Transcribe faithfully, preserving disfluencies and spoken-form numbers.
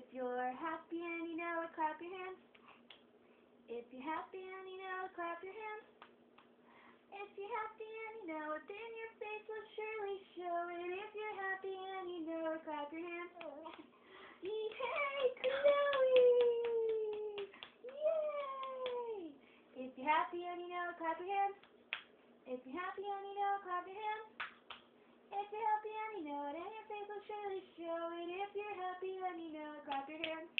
If you're happy and you know it, clap your hands. If you're happy and you know it, clap your hands. If you're happy and you know it, then your face will surely show it. If you're happy and you know it, clap your hands. Hey, Khloe! Yay! If you're happy and you know it, clap your hands. If you're happy and you know it, clap your hands. If you're happy and you know it, and your face will surely show it. If you're happy and you know it, clap your hands.